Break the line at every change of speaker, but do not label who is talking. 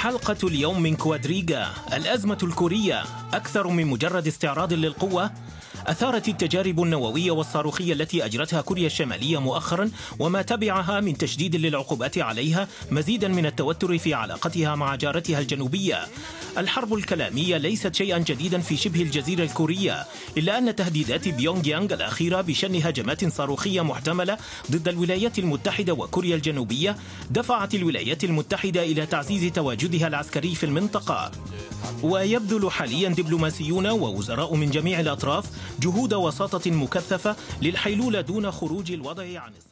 حلقة اليوم من كوادريجا. الأزمة الكورية أكثر من مجرد استعراض للقوة. أثارت التجارب النووية والصاروخية التي أجرتها كوريا الشمالية مؤخرا وما تبعها من تشديد للعقوبات عليها مزيدا من التوتر في علاقتها مع جارتها الجنوبية. الحرب الكلامية ليست شيئا جديدا في شبه الجزيرة الكورية، إلا أن تهديدات بيونغ يانغ الأخيرة بشن هجمات صاروخية محتملة ضد الولايات المتحدة وكوريا الجنوبية دفعت الولايات المتحدة إلى تعزيز تواجدها العسكري في المنطقة. ويبذل حاليا دبلوماسيون ووزراء من جميع الأطراف جهود وساطة مكثفة للحيلولة دون خروج الوضع عن